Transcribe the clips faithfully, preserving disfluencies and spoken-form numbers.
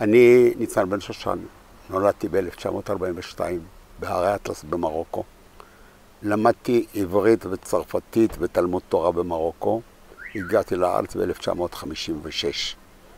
אני ניצן בן שושן, נולדתי ב-אלף תשע מאות ארבעים ושתיים בהרי אטלס במרוקו. למדתי עברית וצרפתית ותלמוד תורה במרוקו. הגעתי לארץ ב-אלף תשע מאות חמישים ושש.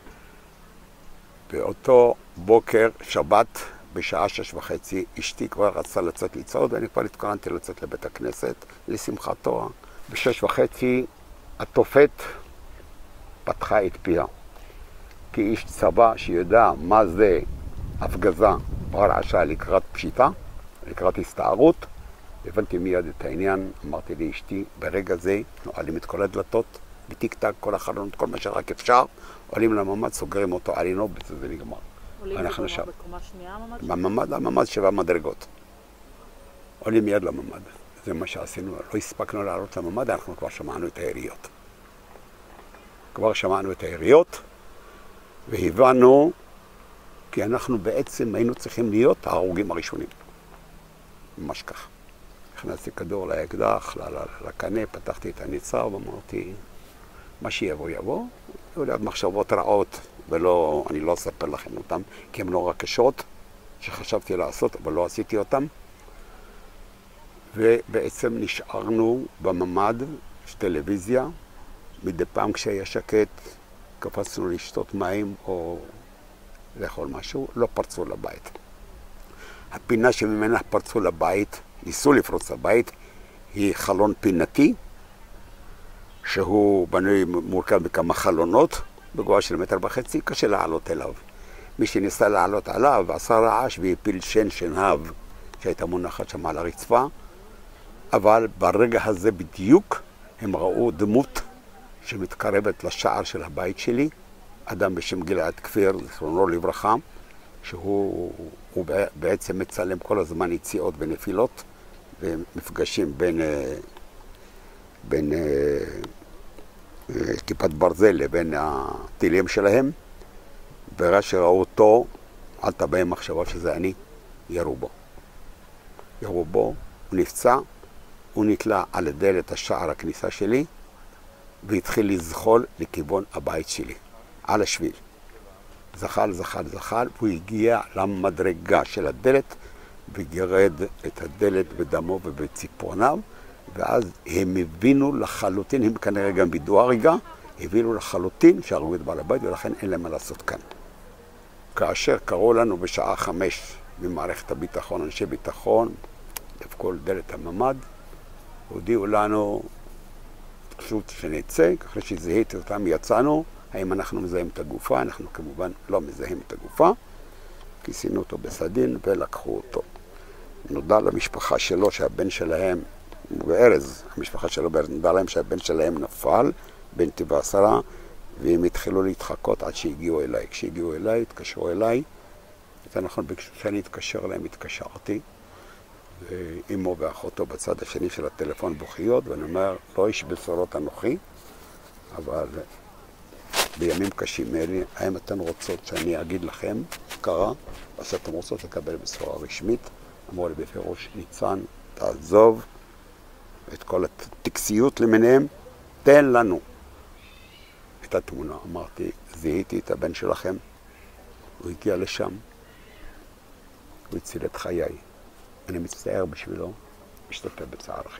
באותו בוקר, שבת, בשעה שש וחצי, אשתי כבר רצתה לצאת לצעוד, ואני כבר התכוננתי לצאת לבית הכנסת, לשמחת תורה. בשש וחצי, התופת פתחה את פיה. כאיש צבא שיודע מה זה הפגזה או הרעשה לקראת פשיטה, לקראת הסתערות, הבנתי מיד את העניין. אמרתי לאשתי, ברגע זה נועלים את כל הדלתות, בטיק טק, כל החלונות, כל מה שרק אפשר, עולים לממ"ד, סוגרים אותו עלינו, וזה נגמר. עולים זה בקומה שנייה הממ"ד? בממ"ד, הממ"ד שבע מדרגות. עולים מיד לממ"ד. זה מה שעשינו. לא הספקנו לעלות לממ"ד, אנחנו כבר שמענו את היריות. כבר שמענו את היריות, והבנו כי אנחנו בעצם היינו צריכים להיות ההרוגים הראשונים. ממש כך. הכנסתי כדור לאקדח, לקנה, פתחתי את הניצב, אמרתי, מה שיבוא יבוא. היו ליד מחשבות רעות, ולא, אני לא אספר לכם אותם, כי הן נורא קשות, שחשבתי לעשות, אבל לא עשיתי אותם. ובעצם נשארנו בממ"ד, יש טלוויזיה, מדי פעם כשהיה שקט, קפצנו לשתות מים או לאכול משהו, לא פרצו לבית. הפינה שממנה פרצו לבית, ניסו לפרוץ לבית, היא חלון פינתי, שהוא בנוי מורכב בכמה חלונות, בגובה של מטר וחצי, קשה לעלות אליו. מי שניסה לעלות עליו עשה רעש והפיל שן שנהב, שהייתה מונחת שם על הרצפה, אבל ברגע הזה בדיוק הם ראו דמות שמתקרבת לשער של הבית שלי, אדם בשם גלעד כפיר, זכרונו לברכה, שהוא הוא בעצם מצלם כל הזמן יציאות ונפילות ומפגשים בין, בין כיפת ברזל לבין הטילים שלהם. ברגע שראו אותו, עלתה בהם מחשבה שזה אני, ירו בו. ירו בו, הוא נפצע, הוא נתלה על דלת השער הכניסה שלי, והתחיל לזחול לכיוון הבית שלי, על השביל. זחל, זחל, זחל, והוא הגיע למדרגה של הדלת, וגירד את הדלת בדמו ובציפורניו, ואז הם הבינו לחלוטין, הם כנראה גם בידוע רגע, הבינו לחלוטין שהרגו את בעל הבית, ולכן אין להם מה לעשות כאן. כאשר קראו לנו בשעה חמש ממערכת הביטחון, אנשי ביטחון, דפקו על דלת הממ"ד, הודיעו לנו פשוט שנצא, אחרי שזהיתי אותם יצאנו, האם אנחנו מזהים את הגופה? אנחנו כמובן לא מזהים את הגופה, כיסינו אותו בסדין ולקחו אותו. נודע למשפחה שלו שהבן שלהם, בארז, המשפחה שלו בארז, נודע להם שהבן שלהם נפל, בן טבע עשרה, והם התחילו להתחקות עד שהגיעו אליי. כשהגיעו אליי, התקשרו אליי, את אנחנו ביקשו שאני אתקשר אליהם, התקשרתי, ואימו ואחותו בצד השני של הטלפון בוכיות, ואני אומר, לא איש בשורות אנוכי, אבל בימים קשים אלה, האם אתן רוצות שאני אגיד לכם קרה, או שאתן רוצות לקבל בשורה רשמית? אמרו לי בפירוש, ניצן, תעזוב את כל הטקסיות למיניהם, תן לנו את התמונה. אמרתי, זיהיתי את הבן שלכם, הוא הגיע לשם, הוא הציל את חיי. אני מצטער בשבילו, משתתף בצערכם.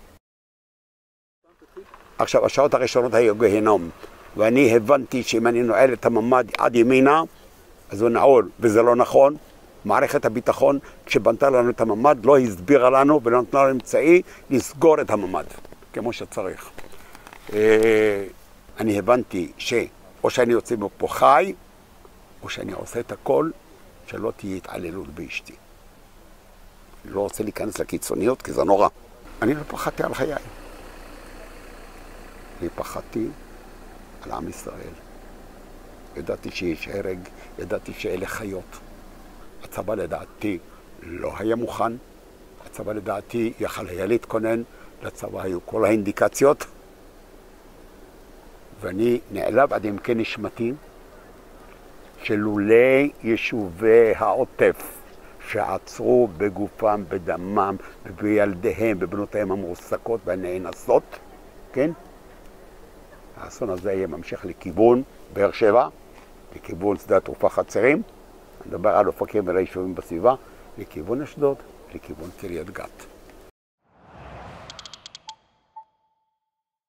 עכשיו, השעות הראשונות היו גהנום, ואני הבנתי שאם אני נועל את הממ"ד עד ימינה, אז הוא נעול, וזה לא נכון. מערכת הביטחון, כשבנתה לנו את הממ"ד, לא הסבירה לנו ולא נתנה לנו אמצעי לסגור את הממ"ד, כמו שצריך. אני הבנתי שאו שאני יוצא מפה חי, או שאני עושה את הכל, שלא תהיה התעללות באשתי. אני לא רוצה להיכנס לקיצוניות, כי זה נורא. אני לא פחדתי על חיי. אני פחדתי על עם ישראל. ידעתי שיש הרג, ידעתי שאלה חיות. הצבא לדעתי לא היה מוכן. הצבא לדעתי יכל היה להתכונן. לצבא היו כל האינדיקציות. ואני נעלב עד עמקי נשמתי שלולי יישובי העוטף שעצרו בגופם, בדמם, בילדיהם, בבנותיהם המועסקות והנאנסות, כן? האסון הזה יהיה ממשיך לכיוון באר שבע, לכיוון שדה התעופה חצרים, אני מדבר על אופקים וליישובים בסביבה, לכיוון אשדוד, לכיוון קריית גת.